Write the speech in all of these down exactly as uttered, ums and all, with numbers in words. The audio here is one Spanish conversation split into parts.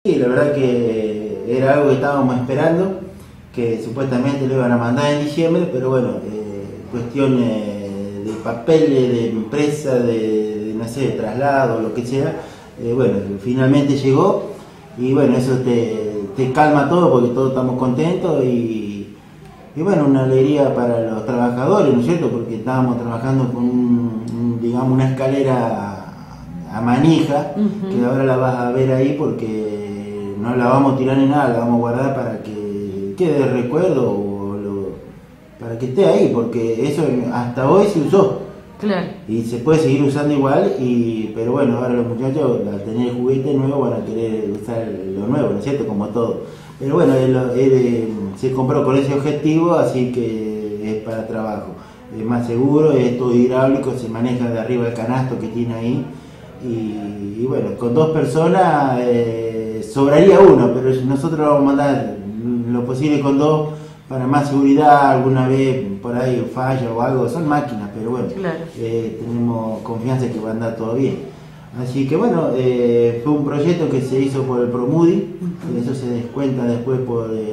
Sí, la verdad que era algo que estábamos esperando, que supuestamente lo iban a mandar en diciembre, pero bueno, eh, cuestiones de papeles, de empresa, de, de no sé, de traslado, lo que sea, eh, bueno, finalmente llegó y bueno, eso te, te calma todo porque todos estamos contentos y, y bueno, una alegría para los trabajadores, ¿no es cierto? Porque estábamos trabajando con un, un, digamos, una escalera a manija, uh-huh, que ahora la vas a ver ahí porque no la vamos a tirar ni nada, la vamos a guardar para que quede de recuerdo o lo, para que esté ahí, porque eso hasta hoy se usó. Claro. Y se puede seguir usando igual, y pero bueno, ahora los muchachos al tener el juguete nuevo van a querer usar lo nuevo, ¿no es cierto? Como todo. Pero bueno, él, él, se compró con ese objetivo, así que es para trabajo. Es más seguro, es todo hidráulico, se maneja de arriba el canasto que tiene ahí. Y, y bueno, con dos personas eh, sobraría uno, pero nosotros vamos a mandar lo posible con dos para más seguridad. Alguna vez por ahí falla o algo, son máquinas, pero bueno, claro, eh, tenemos confianza que va a andar todo bien. Así que bueno, eh, fue un proyecto que se hizo por el Promudi, uh-huh, eso se descuenta después por, eh,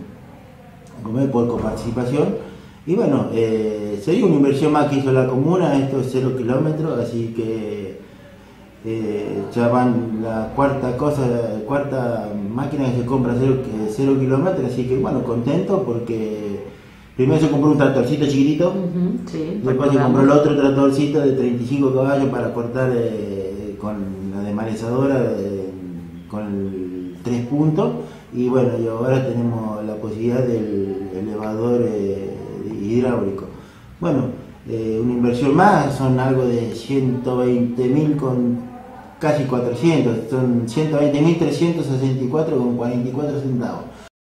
por coparticipación. Y bueno, eh, sería una inversión más que hizo la comuna, esto es cero kilómetros, así que Eh, ya van la cuarta cosa, la cuarta máquina que se compra cero, cero kilómetros, así que bueno, contento porque primero se compró un tractorcito chiquitito, uh-huh, sí, después se compró el otro tractorcito de treinta y cinco caballos para cortar eh, con la desmalezadora eh, con el tres puntos, y bueno, y ahora tenemos la posibilidad del elevador eh, hidráulico. Bueno, eh, una inversión más, son algo de ciento veinte mil con casi cuatrocientos, son ciento veinte mil trescientos sesenta y cuatro con cuarenta y cuatro centavos.